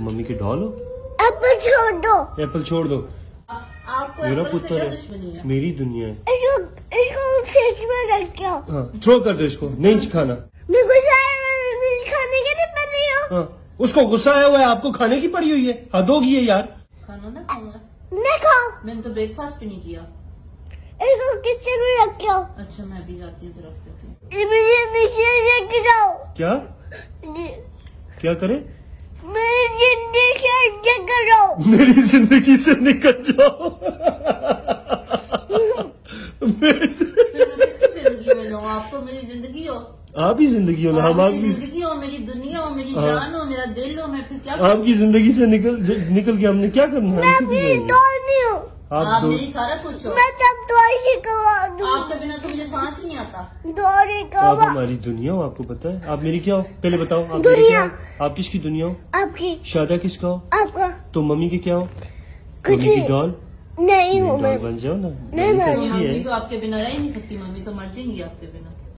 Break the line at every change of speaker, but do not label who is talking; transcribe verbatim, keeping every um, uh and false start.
Mummy की doll हो?
Apple छोड़ दो।
एप्पल छोड़ दो।
आपको
मेरा
एप्पल से
पुत्र
क्या
है,
दुश्मनी है?
मेरी दुनिया है।
इसको इसको फ्रिज में रख के आओ।
हाँ, थ्रो कर दो इसको, नहीं खाना।
मेरे को सारे खाने के लिए बनी हो।
हाँ, उसको गुस्सा आया हुआ है, आपको खाने की पड़ी हुई है। हद होगी है यार।
खाना ना खाऊंगा।
नहीं खाओ।
मैंने तो ब्रेकफास्ट भी नहीं किया।
इसको किचन में रख के आओ।
अच्छा मैं भी जाती हूँ तरफ से।
मुझे नीचे लेके जाओ।
क्या क्या करे?
मेरी जिंदगी से निकल जाओ।
मेरी जिंदगी से निकल जाओ। मेरी
जिंदगी में जाऊँ? आप तो मेरी जिंदगी हो।
आप ही जिंदगी हो ना, हम
मेरी
आपकी
जिंदगी हो, मेरी दुनिया हो, मेरी
हाँ।
जान हो, मेरा दिल हो। मैं फिर क्या
आपकी जिंदगी से निकल निकल के हमने क्या करना है?
मैं
हम क्यों
अपनी
जाएंगे?
डॉल नहीं हूँ।
आप
आप
दो
मेरी सारा कुछ हो।
मैं तब दवाई शिकवा दूँ।
आपके बिना तो मुझे सांस ही नहीं आता।
दौड़े
आप
कवा।
हमारी दुनिया हो, आपको पता है? आप मेरी क्या हो? पहले बताओ, आप मेरी
दुनिया।
क्या हो? आप किसकी दुनिया हो?
आपकी।
शादा किसका हो?
आपका।
तो मम्मी की क्या हो?
कुछ
मम्मी की
नहीं।
डॉल
नहीं हूँ
डॉल
मैं।
बन जाओ ना।
नहीं,
मम्मी तो
नहीं।
अच्छी
मम्मी
है।
तो आपके बिना रह ही नहीं सकती। मम्मी तो मर जाएंगी आपके बिना।